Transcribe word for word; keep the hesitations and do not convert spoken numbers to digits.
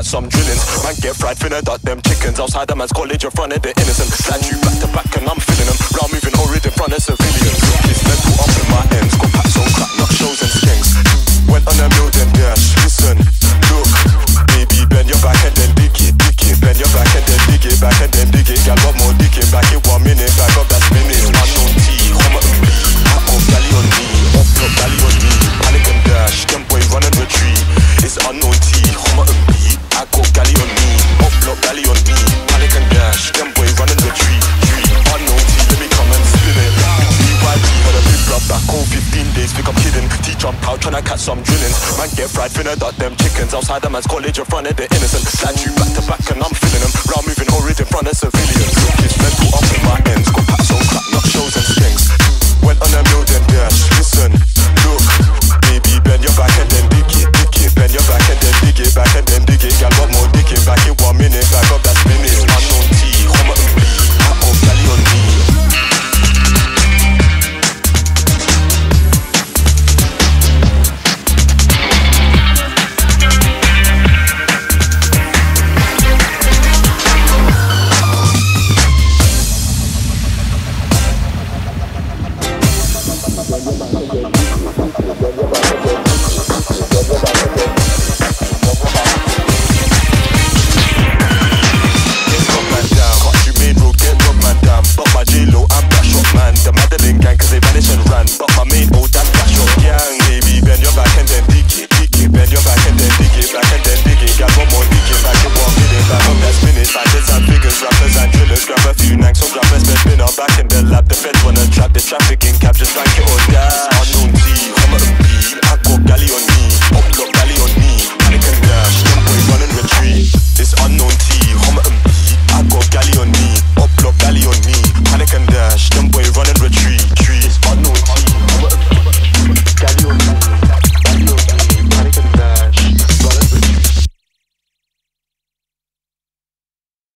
catch some drillings. Man get fried, finna duck them chickens. Outside the man's college in front of the innocent. Stand you back to back and I'm feeling them. Round moving already in front of civilians. It's mental up in my ends. Got packs on crack, knock shows and stings. Went on a mill then dash. Listen, look, baby, bend your back and then dig it, dig it. Bend your back and then dig it, back and then dig it. Gal, what more digging? Back in one minute, back up that spinning. Unknown T, Homerton B. Hat off, galley on me, up, up, galley on me. Panic and dash, them boy run and retreat. It's unknown T, Homerton B. I got galley on me, up, up, galley on me. Panic and dash, them boy run and retreat. Unknown T, let me come and spin it. B Y T had a big blood back home, fifteen days, think I'm kidding. T jump out, tryna catch some drillings. Man get fried, finna duck them chickens. Outside the man's college in front of the innocent. Stand you back to back and I'm feeling them. Round moving already in front of civilians. It's mental up in my ends. Got packs on crack, knock shows and stings. Went on a mill then dash. Listen, look, baby, bend your back and then dig it, dig it. Bend your back and then dig it, back and then dig it. Gal, what more digging? Back in one minute, back up that spinning. Unknown T, Homerton B. Hat off, galley on me. Trafficking cab, just rank it